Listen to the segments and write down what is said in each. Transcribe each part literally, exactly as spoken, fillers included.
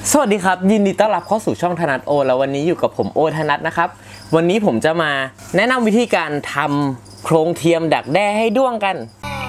สวัสดีครับยินดีต้อนรับเข้าสู่ช่องธนัทโอแล้ววันนี้อยู่กับผมโอธนัทนะครับวันนี้ผมจะมาแนะนำวิธีการทำโครงเทียมดักแด้ให้ด้วงกัน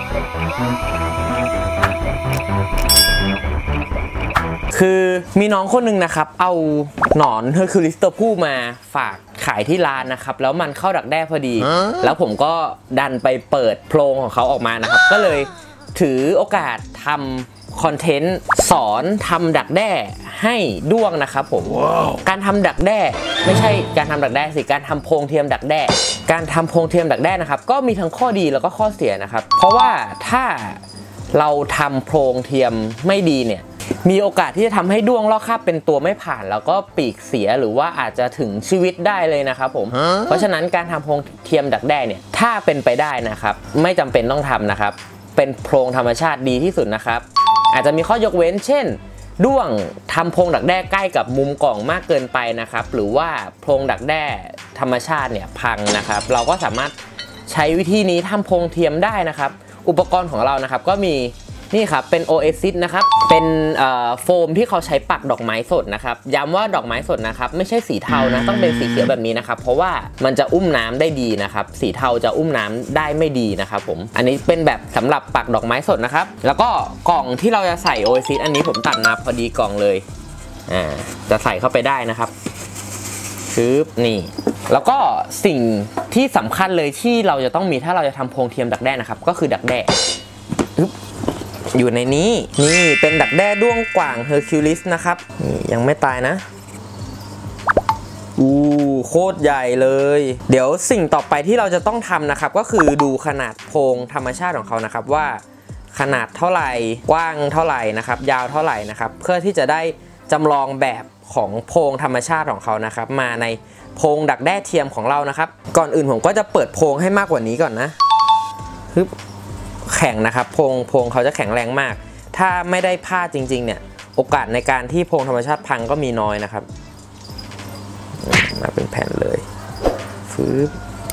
คือมีน้องคนหนึ่งนะครับเอาหนอนเฮอร์คิวลิสตัวผู้มาฝากขายที่ร้านนะครับแล้วมันเข้าดักแด้พอดีแล้วผมก็ดันไปเปิดโพรงของเขาออกมานะครับก็เลยถือโอกาสทำคอนเทนต์สอนทำดักแด้ให้ด้วงนะครับผม wow. การทำดักแด้ไม่ใช่การทำดักแด้สิการทำโพรงเทียมดักแด้การทำโพรงเทียมดักแด้นะครับก็มีทั้งข้อดีแล้วก็ข้อเสียนะครับเพราะว่าถ้าเราทำโพรงเทียมไม่ดีเนี่ยมีโอกาสที่จะทำให้ด้วงลอกคราบเป็นตัวไม่ผ่านแล้วก็ปีกเสียหรือว่าอาจจะถึงชีวิตได้เลยนะครับผม huh? เพราะฉะนั้นการทำโพรงเทียมดักแด้เนี่ยถ้าเป็นไปได้นะครับไม่จำเป็นต้องทำนะครับเป็นโพรงธรรมชาติดีที่สุดนะครับอาจจะมีข้อยกเว้นเช่นด้วงทำโพรงดักแด้ใกล้กับมุมกล่องมากเกินไปนะครับหรือว่าโพรงดักแด้ธรรมชาติเนี่ยพังนะครับเราก็สามารถใช้วิธีนี้ทำโพรงเทียมได้นะครับอุปกรณ์ของเรานะครับก็มีนี่ครับเป็น โอ เอซิส นะครับเป็นโฟมที่เขาใช้ปักดอกไม้สดนะครับย้ำว่าดอกไม้สดนะครับไม่ใช่สีเทานะต้องเป็นสีเขียวแบบนี้นะครับเพราะว่ามันจะอุ้มน้ำได้ดีนะครับสีเทาจะอุ้มน้ำได้ไม่ดีนะครับผมอันนี้เป็นแบบสำหรับปักดอกไม้สดนะครับแล้วก็กล่องที่เราจะใส่ โอ เอซิส อันนี้ผมตัดมาพอดีกล่องเลยอ่าจะใส่เข้าไปได้นะครับปึ๊บนี่แล้วก็สิ่งที่สำคัญเลยที่เราจะต้องมีถ้าเราจะทำโพรงเทียมดักแด้นะครับก็คือดักแด้ปึ๊บอยู่ในนี้นี่เป็นดักแด้ด้วงกว่างเฮอร์คิวลิสนะครับนี่ยังไม่ตายนะอู้โคตรใหญ่เลยเดี๋ยวสิ่งต่อไปที่เราจะต้องทำนะครับก็คือดูขนาดโพรงธรรมชาติของเขานะครับว่าขนาดเท่าไหร่กว้างเท่าไหร่นะครับยาวเท่าไหร่นะครับเพื่อที่จะได้จำลองแบบของโพรงธรรมชาติของเขานะครับมาในโพรงดักแด้เทียมของเรานะครับก่อนอื่นผมก็จะเปิดโพรงให้มากกว่านี้ก่อนนะฮึบแข็งนะครับโพรงโพรงเขาจะแข็งแรงมากถ้าไม่ได้ผ้าจริงๆเนี่ยโอกาสในการที่โพรงธรรมชาติพังก็มีน้อยนะครับมาเป็นแผ่นเลยฟืบ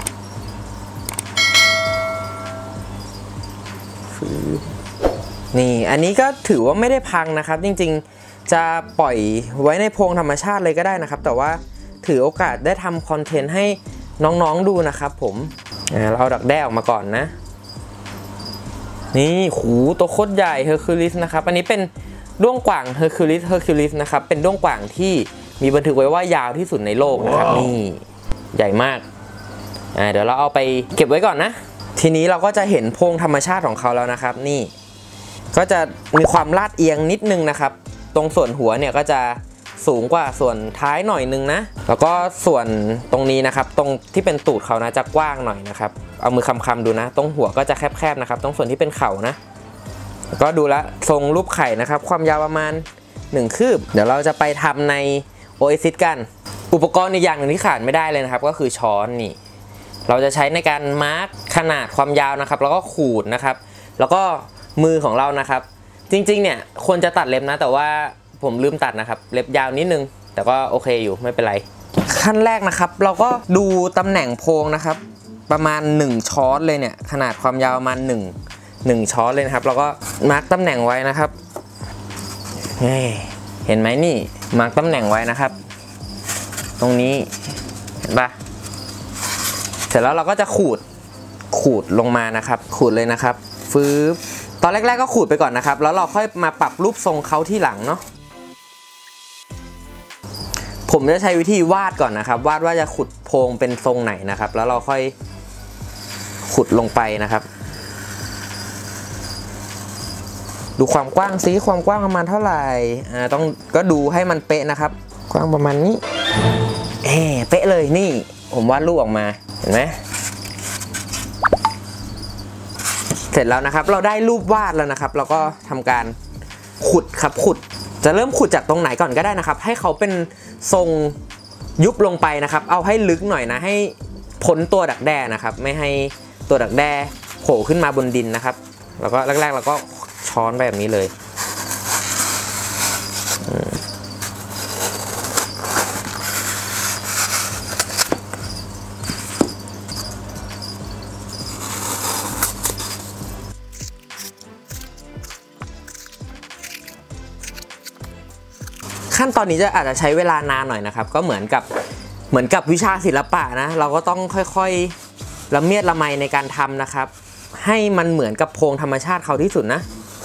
ฟืบนี่อันนี้ก็ถือว่าไม่ได้พังนะครับจริงๆจะปล่อยไว้ในโพรงธรรมชาติเลยก็ได้นะครับแต่ว่าถือโอกาสได้ทำคอนเทนต์ให้น้องๆดูนะครับผมเราเอาดักแด้ออกมาก่อนนะนี่หูตัวโคตรใหญ่เฮอร์คิวลิสนะครับอันนี้เป็นด้วงกว่างเฮอร์คิวลิสเฮอร์คิวลิสนะครับเป็นด้วงกว่างที่มีบันทึกไว้ว่ายาวที่สุดในโลกนะครับ wow. นี่ใหญ่มากอ่าเดี๋ยวเราเอาไปเก็บไว้ก่อนนะทีนี้เราก็จะเห็นโพรงธรรมชาติของเขาแล้วนะครับนี่ก็จะมีความลาดเอียงนิดนึงนะครับตรงส่วนหัวเนี่ยก็จะสูงกว่าส่วนท้ายหน่อยนึงนะแล้วก็ส่วนตรงนี้นะครับตรงที่เป็นตูดเขานะจะกว้างหน่อยนะครับเอามือคำๆดูนะตรงหัวก็จะแคบๆนะครับตรงส่วนที่เป็นเข่านะก็ดูแลทรงรูปไข่นะครับความยาวประมาณหนึ่งคืบเดี๋ยวเราจะไปทำในโอเอซิสกันอุปกรณ์อีกอย่างหนึ่งที่ขาดไม่ได้เลยนะครับก็คือช้อนนี่เราจะใช้ในการมาร์คขนาดความยาวนะครับแล้วก็ขูดนะครับแล้วก็มือของเรานะครับจริงๆเนี่ยควรจะตัดเล็บนะแต่ว่าผมลืมตัดนะครับเล็บยาวนิดนึงแต่ก็โอเคอยู่ไม่เป็นไรขั้นแรกนะครับเราก็ดูตำแหน่งโพรงนะครับประมาณหนึ่งช้อนเลยเนี่ยขนาดความยาวประมาณหนึ่ง หนึ่งช้อนเลยนะครับแล้วก็มาร์คตำแหน่งไว้นะครับเห็นไหมนี่มาร์คตำแหน่งไว้นะครับตรงนี้เห็นปะเสร็จแล้วเราก็จะขูดขูดลงมานะครับขูดเลยนะครับฟืบตอนแรกๆก็ขูดไปก่อนนะครับแล้วเราค่อยมาปรับรูปทรงเขาที่หลังเนาะผมจะใช้วิธีวาดก่อนนะครับวาดว่าจะขุดโพรงเป็นทรงไหนนะครับแล้วเราค่อยขุดลงไปนะครับดูความกว้างซิความกว้างประมาณเท่าไหร่อ่าต้องก็ดูให้มันเป๊ะนะครับกว้างประมาณนี้เอ๊ะเป๊ะเลยนี่ผมวาดรูปออกมาเห็นไหมเสร็จแล้วนะครับเราได้รูปวาดแล้วนะครับเราก็ทำการขุดครับขุดจะเริ่มขุดจากตรงไหนก่อนก็ได้นะครับให้เขาเป็นทรงยุบลงไปนะครับเอาให้ลึกหน่อยนะให้พ้นตัวดักแด้นะครับไม่ให้ตัวดักแด้โผล่ขึ้นมาบนดินนะครับแล้วก็แรกๆเราก็ช้อนไปแบบนี้เลยขั้นขั้นตอนนี้จะอาจจะใช้เวลานานหน่อยนะครับก็เหมือนกับเหมือนกับวิชาศิลปะนะเราก็ต้องค่อยๆละเมียดละไมในการทำนะครับให้มันเหมือนกับโพรงธรรมชาติเขาที่สุดนะ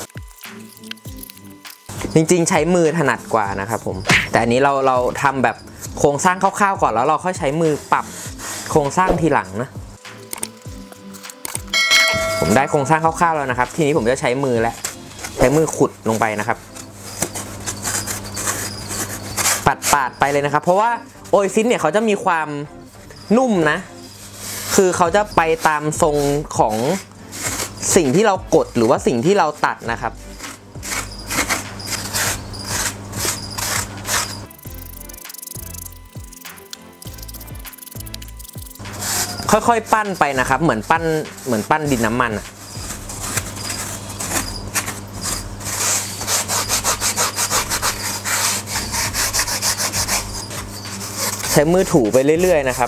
จริงๆใช้มือถนัดกว่านะครับผมแต่อันนี้เราเราทำแบบโครงสร้างคร่าวๆก่อนแล้วเราค่อยใช้มือปรับโครงสร้างทีหลังนะผมได้โครงสร้างคร่าวๆแล้วนะครับทีนี้ผมจะใช้มือและใช้มือขุดลงไปนะครับปัดปาดไปเลยนะครับเพราะว่าโอซิสเนี่ยเขาจะมีความนุ่มนะคือเขาจะไปตามทรงของสิ่งที่เรากดหรือว่าสิ่งที่เราตัดนะครับค่อยๆปั้นไปนะครับเหมือนปั้นเหมือนปั้นดินน้ำมันใช้มือถูไปเรื่อยๆนะครับ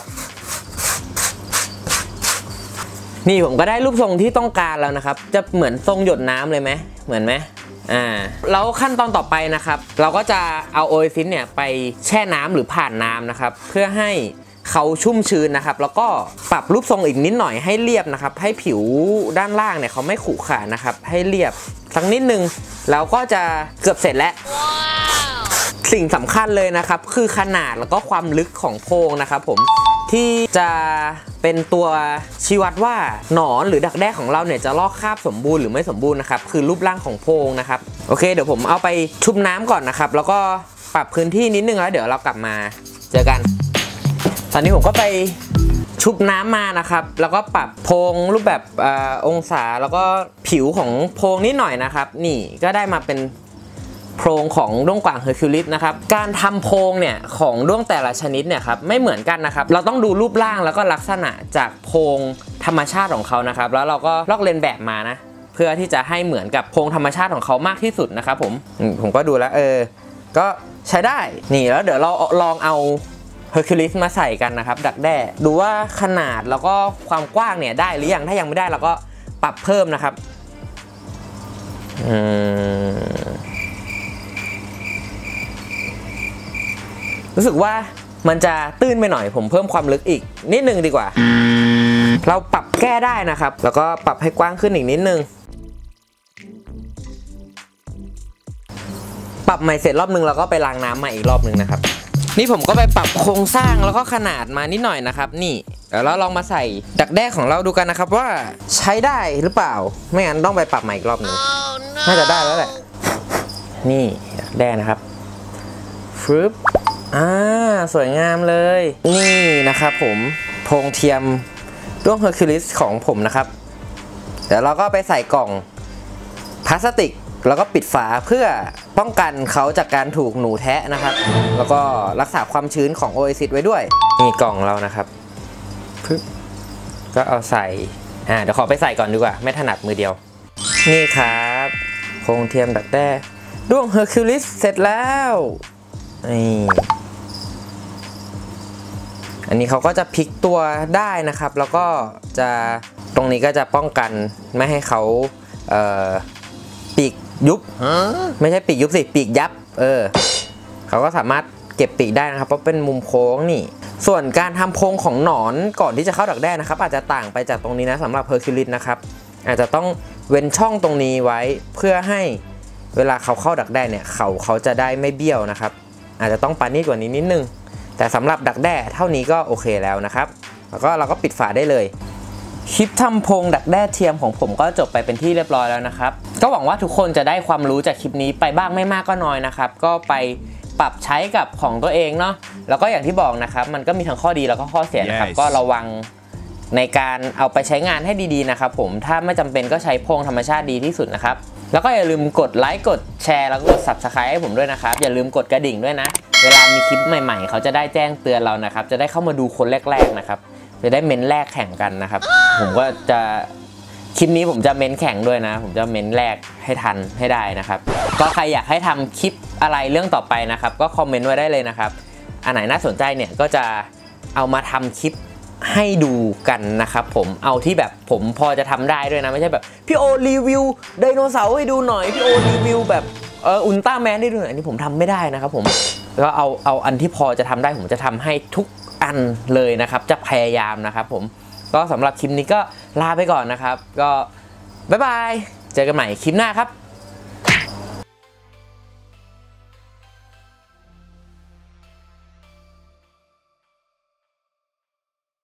นี่ผมก็ได้รูปทรงที่ต้องการแล้วนะครับจะเหมือนทรงหยดน้ำเลยไหมเหมือนไหมอ่าแล้วขั้นตอนต่อไปนะครับเราก็จะเอาโอเอซิสเนี่ยไปแช่น้ำหรือผ่านน้ำนะครับเพื่อให้เขาชุ่มชื้นนะครับแล้วก็ปรับรูปทรงอีกนิดหน่อยให้เรียบนะครับให้ผิวด้านล่างเนี่ยเขาไม่ขรุขระนะครับให้เรียบสักนิดนึงแล้วก็จะเกือบเสร็จแล้ว wow. สิ่งสำคัญเลยนะครับคือขนาดแล้วก็ความลึกของโพรงนะครับผมที่จะเป็นตัวชี้วัดว่าหนอนหรือดักแด้ของเราเนี่ยจะลอกคราบสมบูรณ์หรือไม่สมบูรณ์นะครับคือรูปร่างของโพรงนะครับโอเคเดี๋ยวผมเอาไปชุบน้ำก่อนนะครับแล้วก็ปรับพื้นที่นิดนึงแล้วเดี๋ยวเรากลับมาเจอกันตอนนี้ผมก็ไปชุบน้ำมานะครับแล้วก็ปรับโพรงรูปแบบอองศาแล้วก็ผิวของโพรงนิดหน่อยนะครับนี่ก็ได้มาเป็นโพรงของด้วงกว่างเฮอร์คิวลิสนะครับการทำโพรงเนี่ยของด้วงแต่ละชนิดเนี่ยครับไม่เหมือนกันนะครับเราต้องดูรูปร่างแล้วก็ลักษณะจากโพรงธรรมชาติของเขานะครับแล้วเราก็ลอกเลียนแบบมานะเพื่อที่จะให้เหมือนกับโพรงธรรมชาติของเขามากที่สุดนะครับผมผมก็ดูแล้วเออก็ใช้ได้นี่แล้วเดี๋ยวเราลองเอาเฮอร์คิวลิสมาใส่กันนะครับดักแด้ดูว่าขนาดแล้วก็ความกว้างเนี่ยได้หรือยังถ้ายังไม่ได้เราก็ปรับเพิ่มนะครับอืมรู้สึกว่ามันจะตื้นไปหน่อยผมเพิ่มความลึกอีกนิดนึงดีกว่าเราปรับแก้ได้นะครับแล้วก็ปรับให้กว้างขึ้นอีกนิดนึงปรับใหม่เสร็จรอบนึงแล้วก็ไปล้างน้ำใหม่อีกรอบนึงนะครับนี่ผมก็ไปปรับโครงสร้างแล้วก็ขนาดมานิดหน่อยนะครับนี่เดี๋ยวเราลองมาใส่ดักแด้ของเราดูกันนะครับว่าใช้ได้หรือเปล่าไม่งั้นต้องไปปรับใหม่อีกรอบนึง oh, no. น่าจะได้แล้วแหละนี่ดักแด้นะครับฟึบอ่าสวยงามเลยนี่นะครับผมโพรงเทียมด้วงเฮอร์คิวลิสของผมนะครับเดี๋ยวเราก็ไปใส่กล่องพลาสติกแล้วก็ปิดฝาเพื่อป้องกันเขาจากการถูกหนูแทะนะครับแล้วก็รักษาความชื้นของโอเอซิสไว้ด้วยนี่กล่องเรานะครับปึ๊บก็เอาใส่อ่าเดี๋ยวขอไปใส่ก่อนดีกว่าไม่ถนัดมือเดียวนี่ครับโพรงเทียมดักแด้ด้วงเฮอร์คิวลิสเสร็จแล้วนี่อันนี้เขาก็จะพลิกตัวได้นะครับแล้วก็จะตรงนี้ก็จะป้องกันไม่ให้เขาเอ่อปีกยุบไม่ใช่ปีกยุบสิปีกยับเออเขาก็สามารถเก็บปีกได้นะครับเพราะเป็นมุมโค้งนี่ส่วนการทำโพรงของหนอนก่อนที่จะเข้าดักแด้นะครับอาจจะต่างไปจากตรงนี้นะสำหรับเฮอร์คิวลิสนะครับอาจจะต้องเว้นช่องตรงนี้ไว้เพื่อให้เวลาเขาเข้าดักแด้เนี่ยเขาเขาจะได้ไม่เบี้ยวนะครับอาจจะต้องปานีตกว่านี้นิดนึงแต่สำหรับดักแด้เท่านี้ก็โอเคแล้วนะครับแล้วก็เราก็ปิดฝาได้เลยคลิปทำโพรงดักแด้เทียมของผมก็จบไปเป็นที่เรียบร้อยแล้วนะครับก็หวังว่าทุกคนจะได้ความรู้จากคลิปนี้ไปบ้างไม่มากก็น้อยนะครับก็ไปปรับใช้กับของตัวเองเนาะแล้วก็อย่างที่บอกนะครับมันก็มีทั้งข้อดีแล้วก็ข้อเสียนะครับ yes. ก็ระวังในการเอาไปใช้งานให้ดีๆนะครับผมถ้าไม่จำเป็นก็ใช้โพรงธรรมชาติดีที่สุดนะครับแล้วก็อย่าลืมกดไลค์กดแชร์แล้วก็กด ซับสไครบ์ ให้ผมด้วยนะครับอย่าลืมกดกระดิ่งด้วยนะเวลามีคลิปใหม่ๆเขาจะได้แจ้งเตือนเรานะครับจะได้เข้ามาดูคนแรกๆนะครับจะได้เม้นแรกแข่งกันนะครับผมก็จะคลิปนี้ผมจะเม้นแข่งด้วยนะผมจะเม้นแรกให้ทันให้ได้นะครับก็ใครอยากให้ทำคลิปอะไรเรื่องต่อไปนะครับก็คอมเมนต์ไว้ได้เลยนะครับอันไหนน่าสนใจเนี่ยก็จะเอามาทำคลิปให้ดูกันนะครับผมเอาที่แบบผมพอจะทำได้ด้วยนะไม่ใช่แบบพี่โอรีวิวไดโนเสาร์ให้ดูหน่อยพี่โอรีวิวแบบเอออุลตร้าแมนได้ดูหน่อยอันนี้ผมทำไม่ได้นะครับผมก็เอาเอาอันที่พอจะทำได้ผมจะทำให้ทุกอันเลยนะครับจะพยายามนะครับผมก็สำหรับคลิปนี้ก็ลาไปก่อนนะครับก็บ๊ายบายเจอกันใหม่คลิปหน้าครับ